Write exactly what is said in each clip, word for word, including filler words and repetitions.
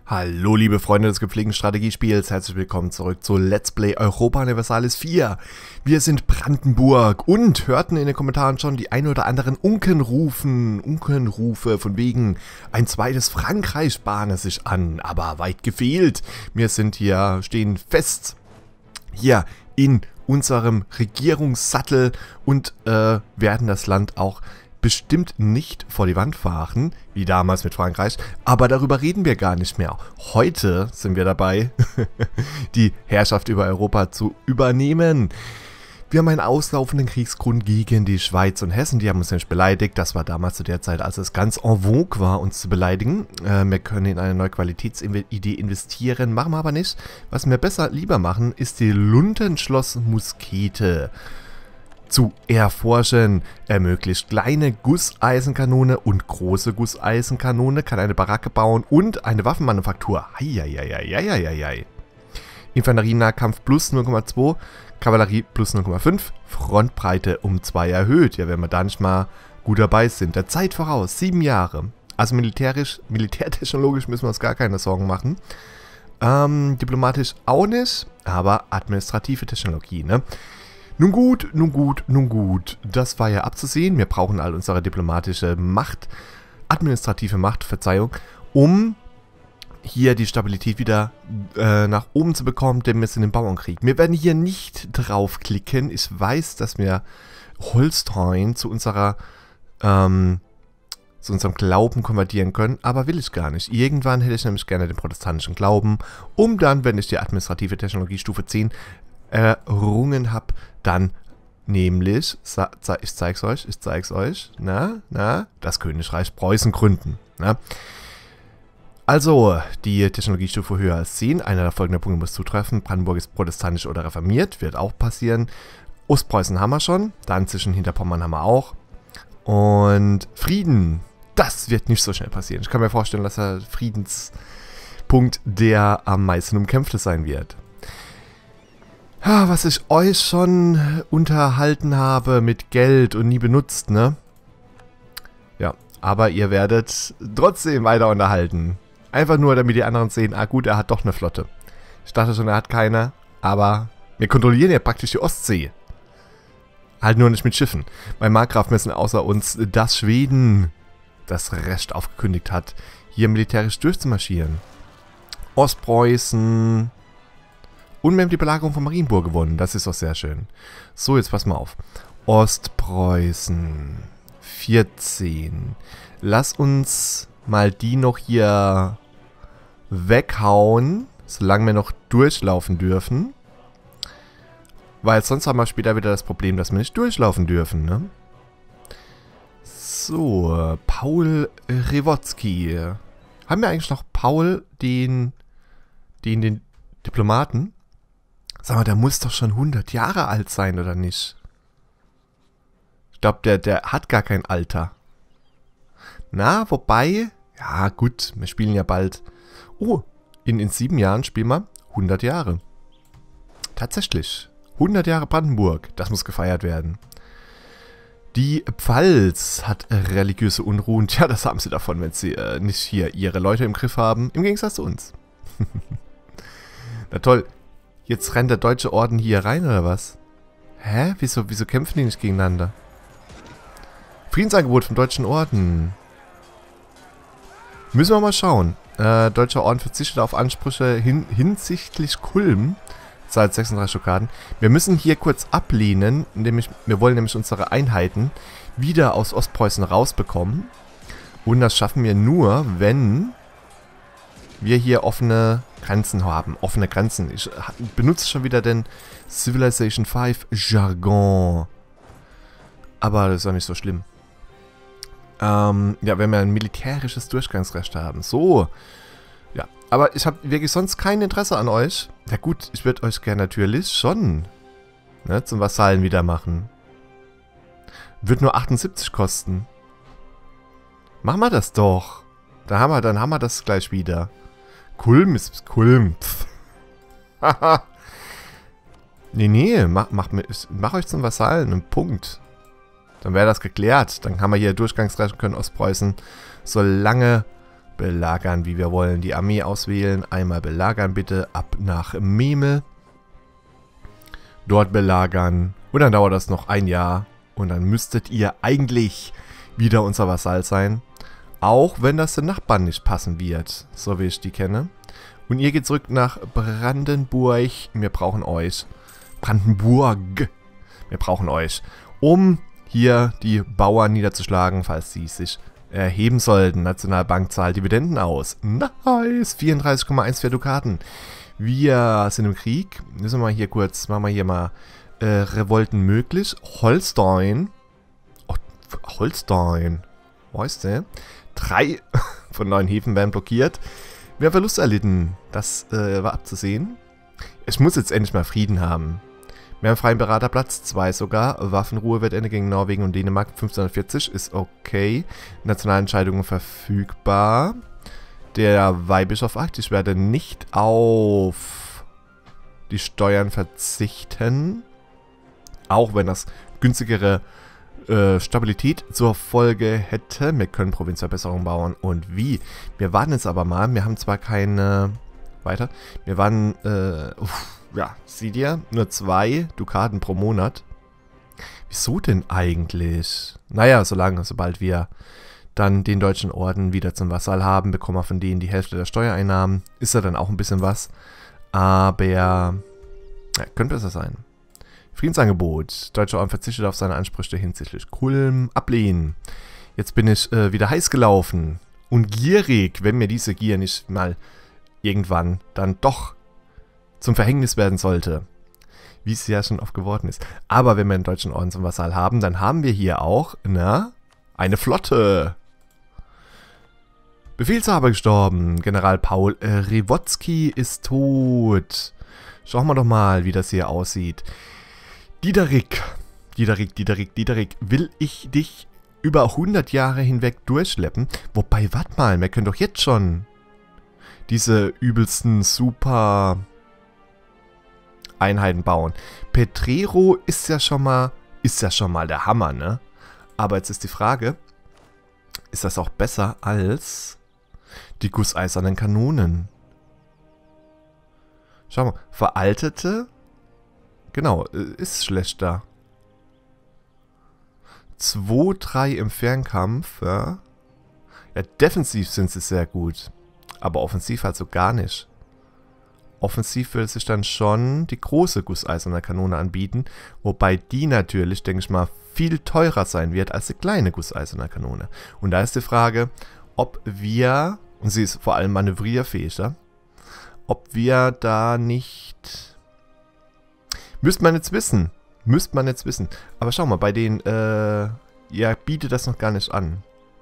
Hallo liebe Freunde des gepflegten Strategiespiels, herzlich willkommen zurück zu Let's Play Europa Universalis vier. Wir sind Brandenburg und hörten in den Kommentaren schon die ein oder anderen Unkenrufen, Unkenrufe von wegen ein zweites Frankreich bahne sich an, aber weit gefehlt. Wir sind hier, stehen fest hier in unserem Regierungssattel und äh, werden das Land auch bestimmt nicht vor die Wand fahren, wie damals mit Frankreich, aber darüber reden wir gar nicht mehr. Heute sind wir dabei, die Herrschaft über Europa zu übernehmen. Wir haben einen auslaufenden Kriegsgrund gegen die Schweiz und Hessen, die haben uns nämlich beleidigt. Das war damals zu der Zeit, als es ganz en vogue war, uns zu beleidigen. Äh, wir können in eine neue Qualitätsidee investieren, machen wir aber nicht. Was wir besser lieber machen, ist die Lundenschloss-Muskete zu erforschen. Ermöglicht kleine Gusseisenkanone und große Gusseisenkanone, kann eine Baracke bauen und eine Waffenmanufaktur. Heieieiei. Infanterienahkampf plus null Komma zwei, Kavallerie plus null Komma fünf, Frontbreite um zwei erhöht. Ja, wenn wir da nicht mal gut dabei sind. Der Zeit voraus, sieben Jahre. Also militärisch, militärtechnologisch müssen wir uns gar keine Sorgen machen. Ähm, diplomatisch auch nicht, aber administrative Technologie, ne? Nun gut, nun gut, nun gut. Das war ja abzusehen. Wir brauchen all unsere diplomatische Macht, administrative Macht, Verzeihung, um hier die Stabilität wieder äh, nach oben zu bekommen, denn wir sind im Bauernkrieg. Wir werden hier nicht draufklicken. Ich weiß, dass wir Holstein zu unserer ähm, zu unserem Glauben konvertieren können, aber will ich gar nicht. Irgendwann hätte ich nämlich gerne den protestantischen Glauben, um dann, wenn ich die administrative Technologie Stufe zehn errungen habe, dann nämlich, ich zeig's euch, ich zeig's euch, na, na, das Königreich Preußen gründen. Na. Also, die Technologiestufe höher als zehn, einer der folgenden Punkte muss zutreffen. Brandenburg ist protestantisch oder reformiert, wird auch passieren. Ostpreußen haben wir schon, dann zwischen Hinterpommern haben wir auch. Und Frieden, das wird nicht so schnell passieren. Ich kann mir vorstellen, dass der Friedenspunkt der am meisten umkämpfte sein wird. Ja, was ich euch schon unterhalten habe mit Geld und nie benutzt, ne? Ja, aber ihr werdet trotzdem weiter unterhalten. Einfach nur, damit die anderen sehen, ah gut, er hat doch eine Flotte. Ich dachte schon, er hat keine, aber wir kontrollieren ja praktisch die Ostsee. Halt nur nicht mit Schiffen. Bei Markgraf müssen außer uns das Schweden, das Recht aufgekündigt hat, hier militärisch durchzumarschieren. Ostpreußen. Und wir haben die Belagerung von Marienburg gewonnen. Das ist doch sehr schön. So, jetzt pass mal auf. Ostpreußen. vierzehn. Lass uns mal die noch hier weghauen, solange wir noch durchlaufen dürfen. Weil sonst haben wir später wieder das Problem, dass wir nicht durchlaufen dürfen, ne? So, Paul Rewotzki. Haben wir eigentlich noch Paul, den, den, den Diplomaten? Sag mal, der muss doch schon hundert Jahre alt sein, oder nicht? Ich glaube, der, der hat gar kein Alter. Na, wobei, ja gut, wir spielen ja bald. Oh, in, in sieben Jahren spielen wir hundert Jahre. Tatsächlich. hundert Jahre Brandenburg, das muss gefeiert werden. Die Pfalz hat religiöse Unruhen. Tja, das haben sie davon, wenn sie äh, nicht hier ihre Leute im Griff haben. Im Gegensatz zu uns. Na toll. Jetzt rennt der Deutsche Orden hier rein, oder was? Hä? Wieso, wieso kämpfen die nicht gegeneinander? Friedensangebot vom Deutschen Orden. Müssen wir mal schauen. Äh, Deutscher Orden verzichtet auf Ansprüche hin, hinsichtlich Kulm. Zahlt sechsunddreißig Dukaten. Wir müssen hier kurz ablehnen, nämlich, wir wollen nämlich unsere Einheiten wieder aus Ostpreußen rausbekommen. Und das schaffen wir nur, wenn wir hier offene Grenzen haben. Offene Grenzen. Ich benutze schon wieder den Civilization fünf Jargon. Aber das ist auch nicht so schlimm. Ähm, ja, wenn wir ein militärisches Durchgangsrecht haben. So. Ja, aber ich habe wirklich sonst kein Interesse an euch. Ja gut, ich würde euch gerne natürlich schon, ne, zum Vasallen wieder machen. Wird nur achtundsiebzig kosten. Machen wir das doch. Da haben wir, dann haben wir das gleich wieder. Kulm ist Kulm. Haha. nee, nee, mach, mach, mach euch zum Vasallen und Punkt. Dann wäre das geklärt. Dann haben wir hier Durchgangsrecht, können Ostpreußen so lange belagern, wie wir wollen. Die Armee auswählen. Einmal belagern bitte. Ab nach Memel. Dort belagern. Und dann dauert das noch ein Jahr. Und dann müsstet ihr eigentlich wieder unser Vasall sein. Auch wenn das den Nachbarn nicht passen wird. So wie ich die kenne. Und ihr geht zurück nach Brandenburg. Wir brauchen euch. Brandenburg. Wir brauchen euch. Um hier die Bauern niederzuschlagen, falls sie sich erheben sollten. Nationalbank zahlt Dividenden aus. Nice. vierunddreißig Komma vierzehn Dukaten. Wir sind im Krieg. Müssen wir mal hier kurz, machen wir hier mal äh, Revolten möglich. Holstein. Oh, Holstein. Weißt du? Drei von neun Häfen werden blockiert. Wir haben Verluste erlitten. Das äh, war abzusehen. Ich muss jetzt endlich mal Frieden haben. Wir haben freien Beraterplatz, zwei sogar. Waffenruhe wird Ende gegen Norwegen und Dänemark. fünfzehnhundertvierzig ist okay. Nationalentscheidungen verfügbar. Der Weihbischof sagt, ich werde nicht auf die Steuern verzichten. Auch wenn das günstigere äh, Stabilität zur Folge hätte. Wir können Provinzverbesserungen bauen. Und wie? Wir warten jetzt aber mal. Wir haben zwar keine... Weiter. Wir waren... Äh, uff, ja, seht ihr? Nur zwei Dukaten pro Monat. Wieso denn eigentlich? Naja, solange, sobald wir dann den deutschen Orden wieder zum Vasall haben, bekommen wir von denen die Hälfte der Steuereinnahmen. Ist ja dann auch ein bisschen was. Aber, ja, könnte besser sein. Friedensangebot. Deutscher Orden verzichtet auf seine Ansprüche hinsichtlich Kulm. Ablehnen. Jetzt bin ich äh, wieder heiß gelaufen. Und gierig, wenn mir diese Gier nicht mal irgendwann dann doch zum Verhängnis werden sollte. Wie es ja schon oft geworden ist. Aber wenn wir einen deutschen Orden zum Vasall haben, dann haben wir hier auch, na, eine Flotte. Befehlshaber gestorben. General Paul äh, Rewotzki ist tot. Schauen wir doch mal, wie das hier aussieht. Diederik. Diederik, Diederik, Diederik. Will ich dich über hundert Jahre hinweg durchschleppen? Wobei, warte mal, wir können doch jetzt schon diese übelsten super Einheiten bauen. Petrero ist ja schon mal, ist ja schon mal der Hammer, ne? Aber jetzt ist die Frage, ist das auch besser als die gusseisernen Kanonen? Schau mal, veraltete, genau, ist schlechter. zwei, drei im Fernkampf, ja. Ja, defensiv sind sie sehr gut, aber offensiv also gar nicht. Offensiv würde sich dann schon die große gusseiserne Kanone anbieten, wobei die natürlich, denke ich mal, viel teurer sein wird als die kleine gusseiserne Kanone. Und da ist die Frage, ob wir, und sie ist vor allem manövrierfähiger, ob wir da nicht... Müsste man jetzt wissen. Müsste man jetzt wissen. Aber schau mal, bei den, äh, ja, bietet das noch gar nicht an.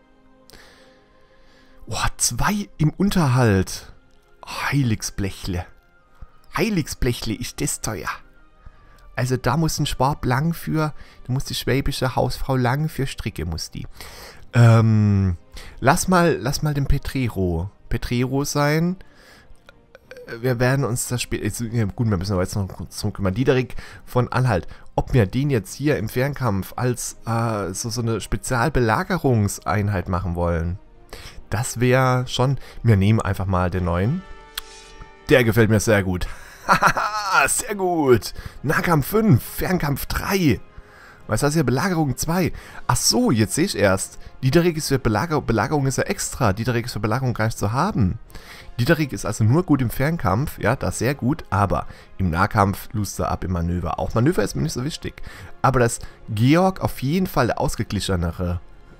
Oh, zwei im Unterhalt. Oh, Heiligsblechle. Heiligsblechle, ist das teuer. Also da muss ein Schwab lang für, da muss die schwäbische Hausfrau lang für Stricke, muss die. Ähm, lass mal, lass mal den Petrero, Petrero sein. Wir werden uns das später, ja, gut, wir müssen aber jetzt noch zum kümmern. Diederik von Anhalt, ob wir den jetzt hier im Fernkampf als äh, so, so eine Spezialbelagerungseinheit machen wollen. Das wäre schon, wir nehmen einfach mal den neuen. Der gefällt mir sehr gut. Hahaha, sehr gut. Nahkampf fünf, Fernkampf drei. Was heißt hier? Belagerung zwei. Ach so, jetzt sehe ich erst. Diederik ist für Belagerung, Belagerung ist ja extra. Diederik ist für Belagerung gar nicht zu haben. Diederik ist also nur gut im Fernkampf, ja, das sehr gut, aber im Nahkampf lust er ab im Manöver. Auch Manöver ist mir nicht so wichtig. Aber dass Georg auf jeden Fall der ausgeglichenere.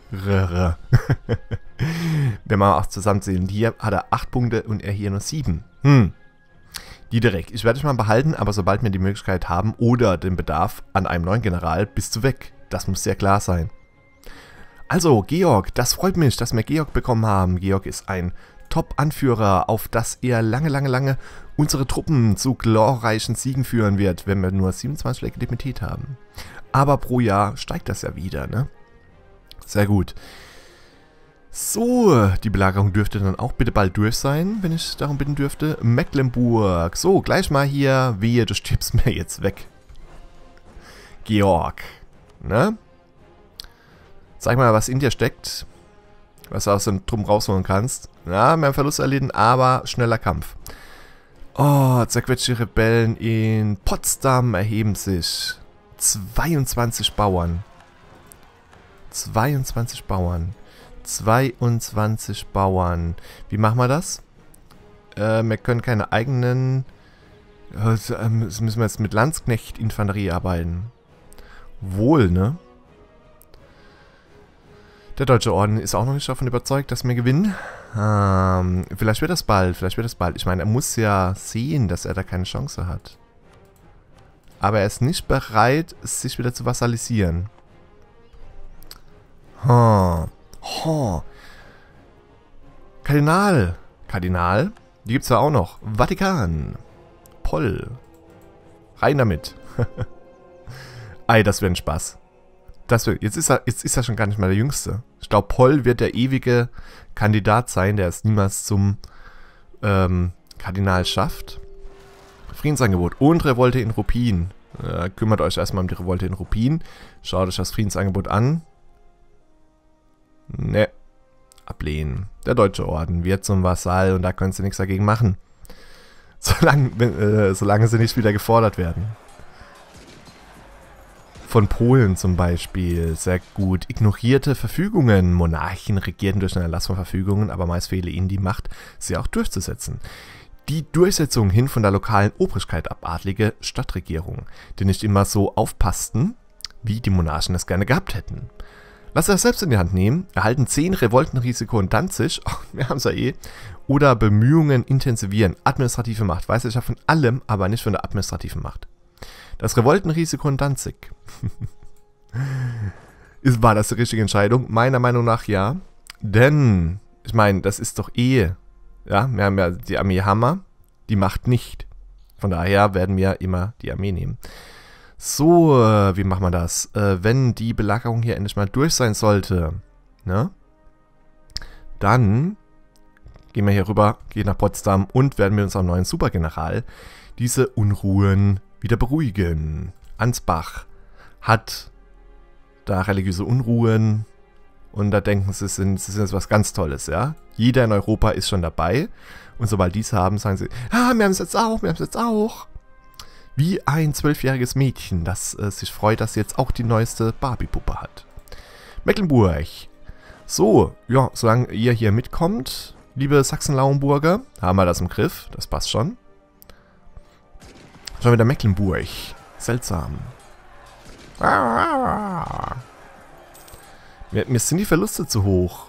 Wenn wir auch zusammenzählen, hier hat er acht Punkte und er hier nur sieben. Hm. Diederik, ich werde dich mal behalten, aber sobald wir die Möglichkeit haben oder den Bedarf an einem neuen General, bist du weg. Das muss sehr klar sein. Also, Georg, das freut mich, dass wir Georg bekommen haben. Georg ist ein Top-Anführer, auf das er lange, lange, lange unsere Truppen zu glorreichen Siegen führen wird, wenn wir nur siebenundzwanzig Legitimität haben. Aber pro Jahr steigt das ja wieder, ne? Sehr gut. So, die Belagerung dürfte dann auch bitte bald durch sein, wenn ich darum bitten dürfte. Mecklenburg. So, gleich mal hier. Wehe, du stirbst mir jetzt weg. Georg. Ne? Sag mal, was in dir steckt. was du aus dem Drum rausholen kannst. Ja, mehr Verlust erlitten, aber schneller Kampf. Oh, zerquetschte Rebellen in Potsdam erheben sich. zweiundzwanzig Bauern. zweiundzwanzig Bauern. zweiundzwanzig Bauern. Wie machen wir das? Äh, wir können keine eigenen... Äh, müssen wir jetzt mit Landsknecht-Infanterie arbeiten. Wohl, ne? Der Deutsche Orden ist auch noch nicht davon überzeugt, dass wir gewinnen. Ähm, vielleicht wird das bald, vielleicht wird das bald. Ich meine, er muss ja sehen, dass er da keine Chance hat. Aber er ist nicht bereit, sich wieder zu vassalisieren. Hm. Oh. Kardinal. Kardinal. Die gibt's ja auch noch. Vatikan. Poll. Rein damit. Ei, das wäre ein Spaß. Das wird, jetzt, ist er, jetzt ist er schon gar nicht mehr der Jüngste. Ich glaube, Poll wird der ewige Kandidat sein, der es niemals zum ähm, Kardinal schafft. Friedensangebot und Revolte in Ruppin. Äh, kümmert euch erstmal um die Revolte in Ruppin. Schaut euch das Friedensangebot an. Ne. Ablehnen. Der Deutsche Orden wird zum Vasall und da können sie nichts dagegen machen. Solange, äh, solange sie nicht wieder gefordert werden. Von Polen zum Beispiel, sehr gut. Ignorierte Verfügungen. Monarchen regierten durch einen Erlass von Verfügungen, aber meist fehle ihnen die Macht, sie auch durchzusetzen. Die Durchsetzung hin von der lokalen Obrigkeit ab adlige Stadtregierung, die nicht immer so aufpassten, wie die Monarchen es gerne gehabt hätten. Lass er selbst in die Hand nehmen, erhalten zehn Revoltenrisiko in Danzig, oh, wir haben es ja eh, oder Bemühungen intensivieren, administrative Macht. Weiß ich ja von allem, aber nicht von der administrativen Macht. Das Revoltenrisiko in Danzig. Ist, war das die richtige Entscheidung? Meiner Meinung nach ja. Denn, ich meine, das ist doch eh, ja, wir haben ja die Armee Hammer, die Macht nicht. Von daher werden wir immer die Armee nehmen. So, wie machen wir das? Äh, wenn die Belagerung hier endlich mal durch sein sollte, ne? Dann gehen wir hier rüber, gehen nach Potsdam und werden mit unserem neuen Supergeneral diese Unruhen wieder beruhigen. Ansbach hat da religiöse Unruhen und da denken sie, es ist jetzt was ganz Tolles, ja. Jeder in Europa ist schon dabei und sobald die es haben, sagen sie, ah, wir haben es jetzt auch, wir haben es jetzt auch. Wie ein zwölfjähriges Mädchen, das äh, sich freut, dass sie jetzt auch die neueste Barbie-Puppe hat. Mecklenburg. So, ja, solange ihr hier mitkommt, liebe Sachsen-Lauenburger, haben wir das im Griff, das passt schon. Schon wieder Mecklenburg. Seltsam. Mir, mir sind die Verluste zu hoch.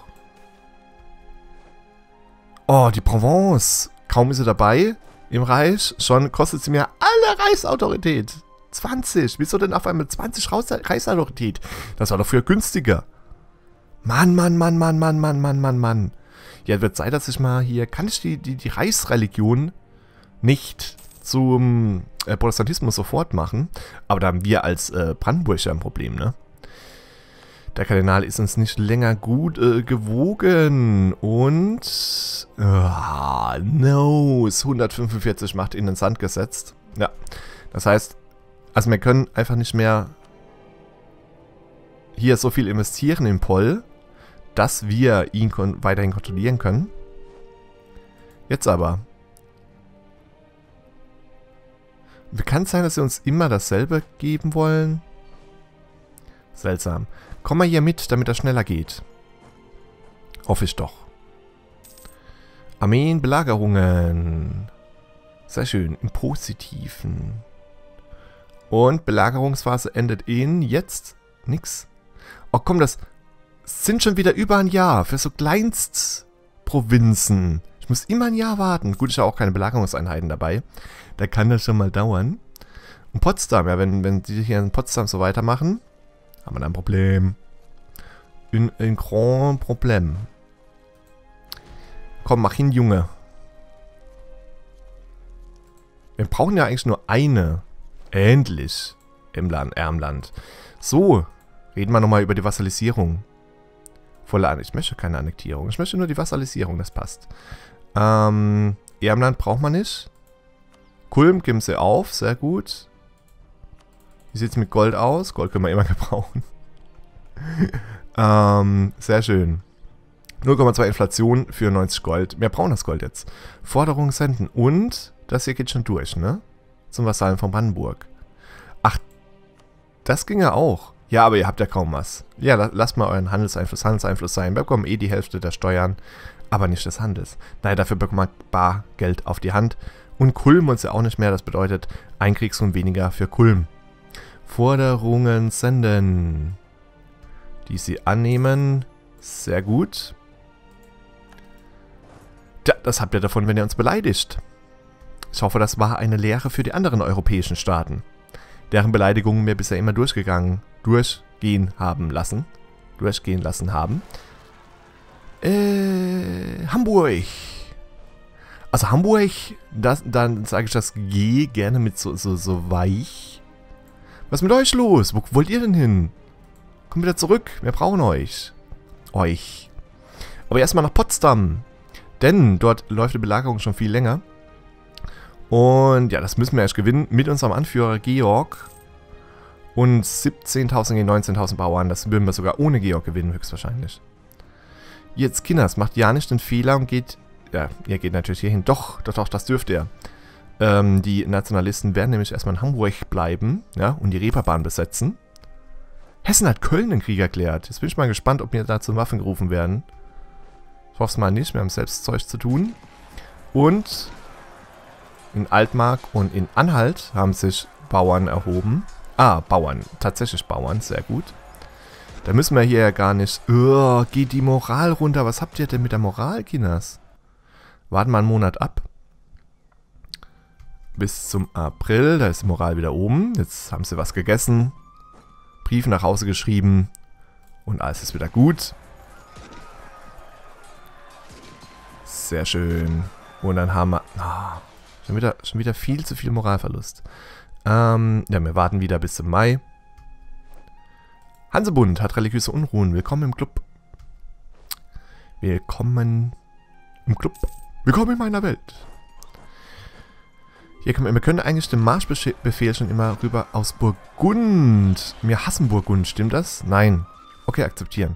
Oh, die Provence. Kaum ist sie dabei im Reich, schon kostet sie mir alle Reichsautorität. zwanzig. Wieso denn auf einmal zwanzig Reichsautorität? Das war doch früher günstiger. Mann, Mann, Mann, Mann, Mann, Mann, Mann, Mann, Mann. Ja, wird Zeit, dass ich mal hier... Kann ich die, die, die Reichsreligion nicht zum äh, Protestantismus sofort machen? Aber da haben wir als äh, Brandenburger ein Problem, ne? Der Kardinal ist uns nicht länger gut äh, gewogen. Und... Ah, no. hundertfünfundvierzig Macht in den Sand gesetzt. Ja. Das heißt, also wir können einfach nicht mehr hier so viel investieren in Poll, dass wir ihn kon- weiterhin kontrollieren können. Jetzt aber. Wie kann es sein, dass sie uns immer dasselbe geben wollen? Seltsam. Komm mal hier mit, damit das schneller geht. Hoffe ich doch. Armeen, Belagerungen. Sehr schön. Im Positiven. Und Belagerungsphase endet in jetzt nix. Oh komm, das sind schon wieder über ein Jahr für so Kleinstprovinzen. Ich muss immer ein Jahr warten. Gut, ich habe auch keine Belagerungseinheiten dabei. Da kann das schon mal dauern. Und Potsdam, ja, wenn, wenn die hier in Potsdam so weitermachen, haben wir da ein Problem. Ein, ein grand Problem. Komm, mach hin, Junge. Wir brauchen ja eigentlich nur eine. Endlich. Im Land, Ärmland. So, reden wir nochmal über die Vassalisierung. Volle An- Ich möchte keine Annektierung. Ich möchte nur die Vassalisierung, das passt. Ähm, Ärmland braucht man nicht. Kulm geben sie auf, sehr gut. Wie sieht es mit Gold aus? Gold können wir immer gebrauchen. ähm, sehr schön. null Komma zwei Inflation für neunzig Gold. Wir brauchen das Gold jetzt. Forderung senden. Und das hier geht schon durch, ne? Zum Vasallen von Brandenburg. Ach, das ging ja auch. Ja, aber ihr habt ja kaum was. Ja, lasst mal euren Handelseinfluss Handelseinfluss sein. Wir bekommen eh die Hälfte der Steuern, aber nicht des Handels. Nein, dafür bekommt man bar Geld auf die Hand. Und Kulm uns ja auch nicht mehr. Das bedeutet ein Kriegsruhm weniger für Kulm. Forderungen senden. Die sie annehmen. Sehr gut. Ja, das habt ihr davon, wenn ihr uns beleidigt. Ich hoffe, das war eine Lehre für die anderen europäischen Staaten, deren Beleidigungen wir bisher immer durchgegangen, durchgehen haben lassen. Durchgehen lassen haben. Äh, Hamburg. Also Hamburg, das, dann sage ich das G gerne mit so, so, so weich. Was ist mit euch los? Wo wollt ihr denn hin? Kommt wieder zurück, wir brauchen euch. Euch. Aber erstmal nach Potsdam. Denn dort läuft die Belagerung schon viel länger. Und ja, das müssen wir erst gewinnen mit unserem Anführer Georg. Und siebzehntausend gegen neunzehntausend Bauern, das würden wir sogar ohne Georg gewinnen, höchstwahrscheinlich. Jetzt, Kinders, macht ja nicht den Fehler und geht... Ja, ihr geht natürlich hier hin. Doch, doch, doch, das dürft ihr. Ähm, die Nationalisten werden nämlich erstmal in Hamburg bleiben, ja, und die Reeperbahn besetzen. Hessen hat Köln den Krieg erklärt. Jetzt bin ich mal gespannt, ob wir da zu Waffen gerufen werden. Ich hoffe es mal nicht, wir haben selbst Zeug zu tun. Und in Altmark und in Anhalt haben sich Bauern erhoben. Ah, Bauern, tatsächlich Bauern, sehr gut. Da müssen wir hier ja gar nicht... Oh, geht die Moral runter. Was habt ihr denn mit der Moral, Kinders? Warten wir einen Monat ab. Bis zum April, da ist die Moral wieder oben. Jetzt haben sie was gegessen. Brief nach Hause geschrieben. Und alles ist wieder gut. Sehr schön. Und dann haben wir... Oh, schon, wieder, schon wieder viel zu viel Moralverlust. Ähm, ja, wir warten wieder bis zum Mai. Hansebund hat religiöse Unruhen. Willkommen im Club. Willkommen im Club. Willkommen in meiner Welt. Hier können wir, wir können eigentlich den Marschbefehl schon immer rüber aus Burgund. Wir hassen Burgund, stimmt das? Nein. Okay, akzeptieren.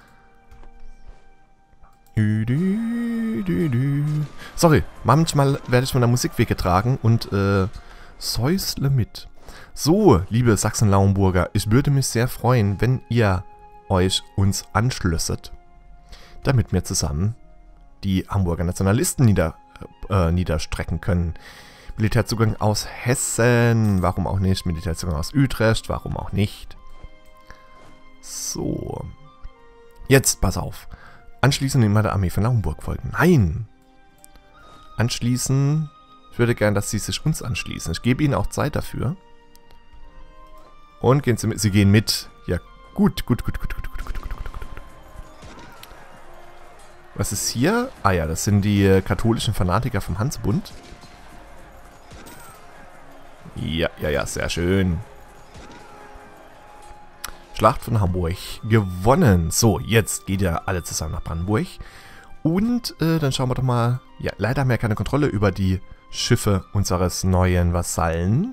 Sorry, manchmal werde ich von der Musik weggetragen und äh, säusle mit. So, liebe Sachsen-Lauenburger, ich würde mich sehr freuen, wenn ihr euch uns anschlösset, damit wir zusammen die Hamburger Nationalisten nieder, äh, niederstrecken können. Militärzugang aus Hessen, warum auch nicht? Militärzugang aus Utrecht, warum auch nicht? So. Jetzt, pass auf. Anschließend immer der Armee von Lauenburg folgen. Nein! Anschließen, ich würde gerne, dass sie sich uns anschließen. Ich gebe ihnen auch Zeit dafür. Und gehen sie mit. Sie gehen mit. Ja, gut, gut, gut, gut, gut, gut, gut, gut, gut, gut. Was ist hier? Ah ja, das sind die äh, katholischen Fanatiker vom Hansebund. Ja, ja, ja, sehr schön. Schlacht von Hamburg gewonnen. So, jetzt geht ja alle zusammen nach Brandenburg. Und äh, dann schauen wir doch mal. Ja, leider haben wir keine Kontrolle über die Schiffe unseres neuen Vasallen.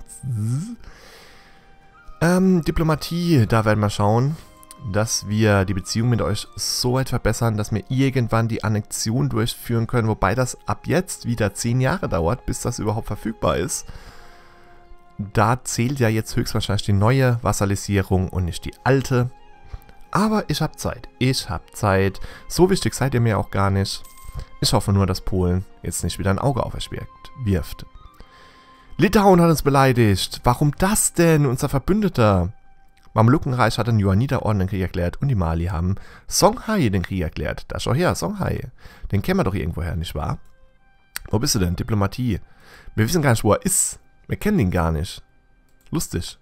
Ähm, Diplomatie, da werden wir schauen, dass wir die Beziehung mit euch so weit verbessern, dass wir irgendwann die Annexion durchführen können, wobei das ab jetzt wieder zehn Jahre dauert, bis das überhaupt verfügbar ist. Da zählt ja jetzt höchstwahrscheinlich die neue Vassalisierung und nicht die alte. Aber ich habe Zeit, ich habe Zeit. So wichtig seid ihr mir auch gar nicht. Ich hoffe nur, dass Polen jetzt nicht wieder ein Auge auf euch wirft. Litauen hat uns beleidigt. Warum das denn? Unser Verbündeter. Mamlukenreich hat den Johanniterorden den Krieg erklärt und die Mali haben Songhai den Krieg erklärt. Da schau her, Songhai. Den kennen wir doch irgendwoher, nicht wahr? Wo bist du denn? Diplomatie. Wir wissen gar nicht, wo er ist. Wir kennen ihn gar nicht. Lustig.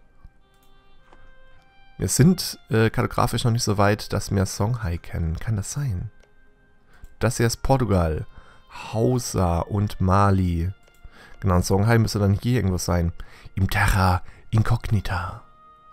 Wir sind äh, kartografisch noch nicht so weit, dass wir Songhai kennen. Kann das sein? Das hier ist Portugal. Hausa und Mali. Genau, und Songhai müsste dann hier irgendwo sein. Im Terra Incognita.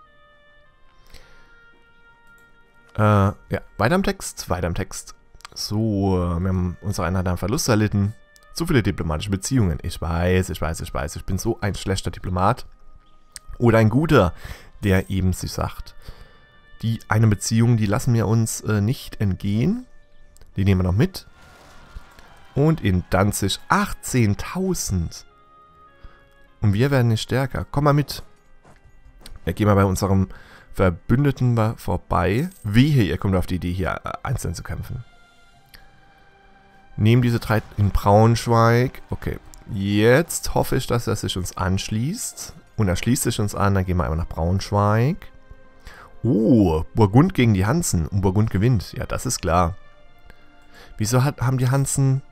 Äh, ja, weiter im Text, weiter im Text. So, wir haben unsere Einheit einen Verlust erlitten. Zu viele diplomatische Beziehungen. Ich weiß, ich weiß, ich weiß. Ich bin so ein schlechter Diplomat. Oder ein guter, der eben sich sagt, die eine Beziehung, die lassen wir uns äh, nicht entgehen. Die nehmen wir noch mit. Und in Danzig achtzehntausend. Und wir werden nicht stärker. Komm mal mit. Wir gehen mal bei unserem Verbündeten vorbei. Wehe, ihr kommt auf die Idee, hier einzeln zu kämpfen. Nehmen diese drei in Braunschweig. Okay. Jetzt hoffe ich, dass er sich uns anschließt. Und er schließt sich uns an. Dann gehen wir einmal nach Braunschweig. Oh, Burgund gegen die Hansen. Und Burgund gewinnt. Ja, das ist klar. Wieso hat, haben die Hansen...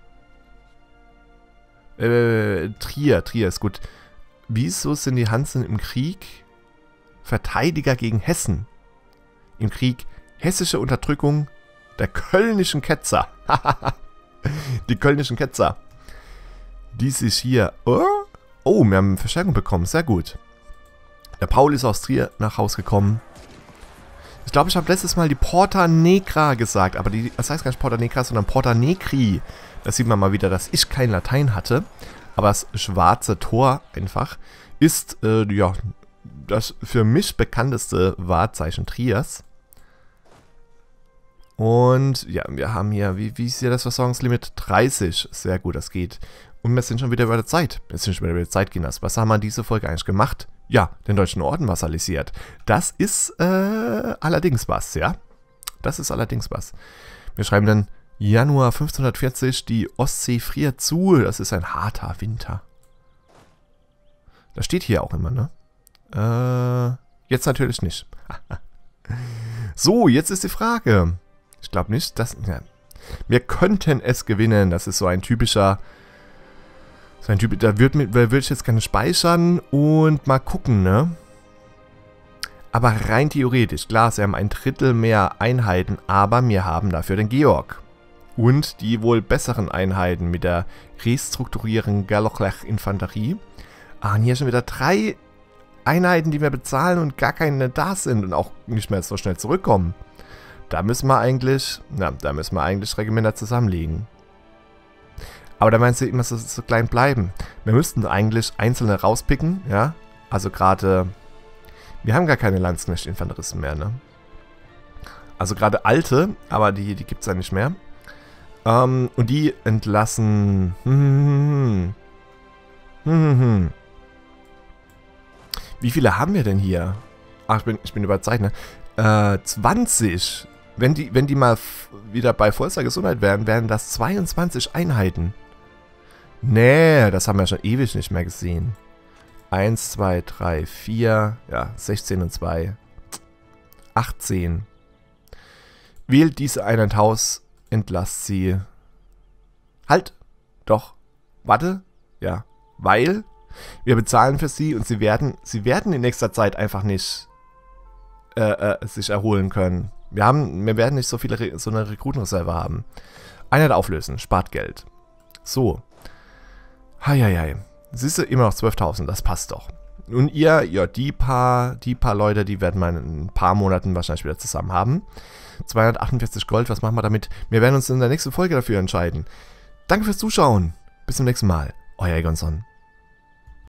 Äh, Trier. Trier ist gut. Wieso sind die Hansen im Krieg Verteidiger gegen Hessen? Im Krieg hessische Unterdrückung der kölnischen Ketzer. Die kölnischen Ketzer. Die sich hier... Oh, oh, wir haben Verstärkung bekommen. Sehr gut. Der Paul ist aus Trier nach Hause gekommen. Ich glaube, ich habe letztes Mal die Porta Negra gesagt. Aber die, das heißt gar nicht Porta Negra, sondern Porta Negri. Da sieht man mal wieder, dass ich kein Latein hatte. Aber das schwarze Tor einfach ist äh, ja, das für mich bekannteste Wahrzeichen Triers. Und ja, wir haben hier, wie, wie ist hier das Versorgungslimit? dreißig. Sehr gut, das geht. Und wir sind schon wieder über der Zeit. Wir sind schon wieder über der Zeit, Kinders. Was haben wir in dieser Folge eigentlich gemacht? Ja, den Deutschen Orden vassalisiert. Das ist äh, allerdings was, ja? Das ist allerdings was. Wir schreiben dann Januar fünfzehnhundertvierzig, die Ostsee friert zu. Das ist ein harter Winter. Das steht hier auch immer, ne? Äh, jetzt natürlich nicht. So, jetzt ist die Frage. Ich glaube nicht, dass... Ja, wir könnten es gewinnen. Das ist so ein typischer... So ein Typ, da würde würd ich jetzt gerne speichern und mal gucken, ne? Aber rein theoretisch, klar, sie haben ein Drittel mehr Einheiten, aber wir haben dafür den Georg. Und die wohl besseren Einheiten mit der restrukturierenden Galochlech-Infanterie. Ah, und hier schon wieder drei Einheiten, die wir bezahlen und gar keine da sind und auch nicht mehr so schnell zurückkommen. Da müssen wir eigentlich, na, da müssen wir eigentlich Regimenter zusammenlegen. Aber da meinst du immer so, so klein bleiben. Wir müssten eigentlich einzelne rauspicken, ja. Also gerade, wir haben gar keine Landsknecht-Infanteristen mehr, ne. Also gerade alte, aber die, die gibt es ja nicht mehr. Ähm, und die entlassen, hm, hm, hm, hm, hm. Wie viele haben wir denn hier? Ach, ich bin, ich bin überzeugt, ne? Äh, zwanzig. Wenn die, wenn die mal wieder bei vollster Gesundheit wären, wären das zweiundzwanzig Einheiten. Nee, das haben wir schon ewig nicht mehr gesehen. eins, zwei, drei, vier, ja, sechzehn und zwei. achtzehn. Wählt diese Einheit Haus, entlasst sie. Halt! Doch. Warte. Ja. Weil wir bezahlen für sie und sie werden, sie werden in nächster Zeit einfach nicht äh, äh, sich erholen können. Wir haben, wir werden nicht so viele Re so eine Rekrutenreserve haben. Einheit auflösen, spart Geld. So. Heieiei. Siehst du, immer noch zwölftausend, das passt doch. Und ihr, ja, die paar, die paar Leute, die werden wir in ein paar Monaten wahrscheinlich wieder zusammen haben. zweihundertachtundvierzig Gold, was machen wir damit? Wir werden uns in der nächsten Folge dafür entscheiden. Danke fürs Zuschauen. Bis zum nächsten Mal. Euer Egonson.